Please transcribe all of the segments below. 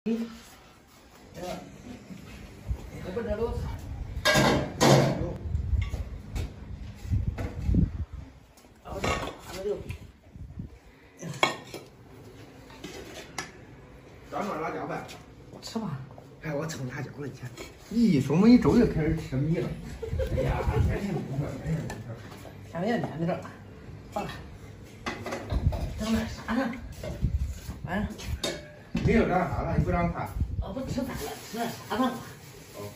不这都菜。 张庄辣椒饭， 吃吧。 哎，我蹭辣椒了，天！一说没一周就开始吃米了。哎呀，天天没事，天天没事。 天天没事。好了，整点啥呢？完了。 没有长啥了，你不让看？ 我不吃饭了，吃点啥呢？ 哦。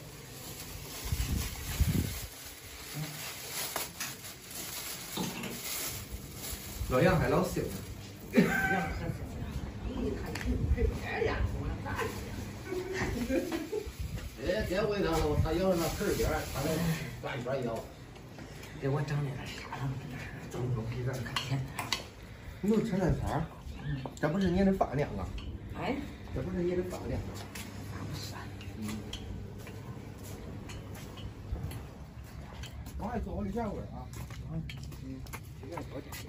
老杨还老秀呢。 杨可是，你看你还别呀，我咋的？哎，别味道了，他咬那盆边，他在转一转腰。给我整点啥呢？ 走走，给咱看。 天， 你又吃那啥？这不是你的饭量啊？ 哎， 这不是你的饭量。 不是。 往外做我的原味啊。这个多点。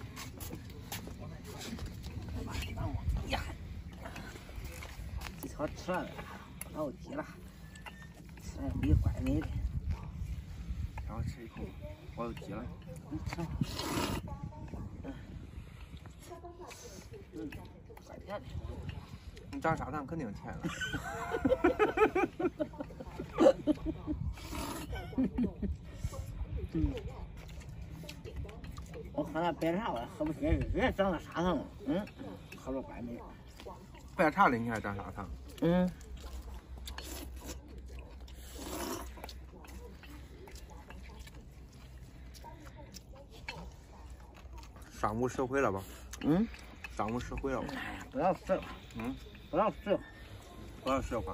呀，这条吃了，老急了，吃了没怪美的。 然后吃一口，我有急了。 你吃吧。怪甜的。 你长砂糖肯定甜了。 我喝那白茶我喝不起，这长了砂糖了。喝着怪美。 白茶的你还长砂糖？上午10回了吧？上午10回了吧？ 哎呀，不要吃了。不要吃了。 不要吃了。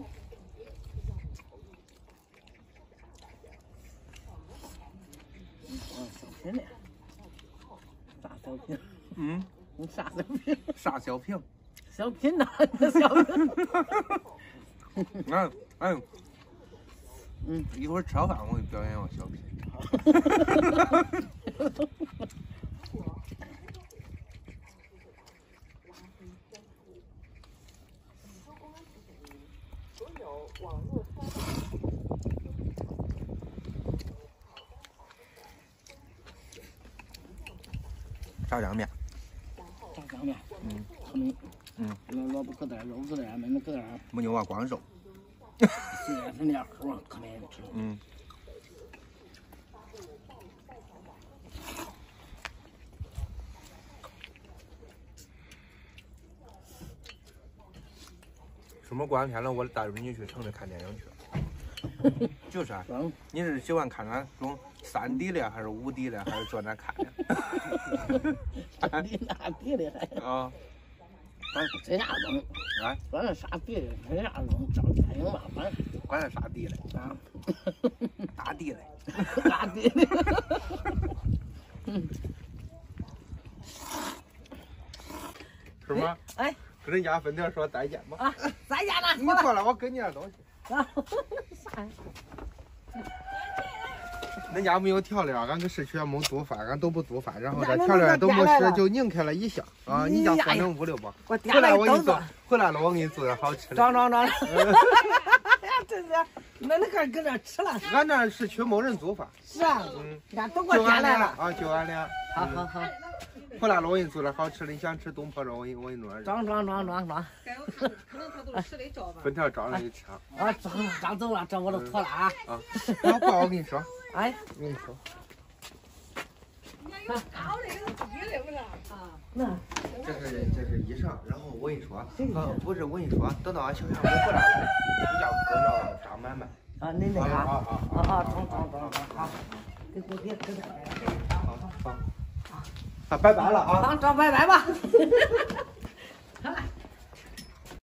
小品的。啥小品？你啥小品？ 啥小品？ 小品呐，你小品。 一会儿吃完饭我给你表演我小品。炸酱面。 炸酱面。可美。萝卜搁点，肉搁点，妹妹搁点。 没牛啊，光肉。 是那样齁，可美的吃。 周末过完天了，我带着你去城里看电影去。就是啊，你是喜欢看那种3D 的，还是5D 的，还是坐那看的 ？3D 哪 D 的还？这啥东？管那啥 D 的，这啥东？找电影吧， 管那啥 D 的大 D 的， 大 D 的。 是吗？ 哎， 跟人家分店说再见吧。 再见了。 你过来，我给你点东西。 啥？ 人家没有调料，俺搁市区没做饭，俺都不做饭，然后这调料都没使，就拧开了一箱啊！你家换成5、6包。回来我给你做，回来了我给你做点好吃的。 装。真是，那还搁这吃了？ 俺这市区没人做饭。 是啊。俺都过天来了啊！就俺俩。 好。 回来了我给你做点好吃的，你想吃东坡肉，我给你弄点。 装。 可能他都是吃的照吧。 分条照了一吃。 装走了，这我都妥了啊。 老爸，我跟你说。 我跟你说。 高的都低的不是？ 那。 这是衣裳，然后我跟你说，不是我跟你说，等到俺小杨我回来了，你家搁着张买卖。 你那啥。装。好。别。 好，拜拜了啊！ 装，拜拜吧。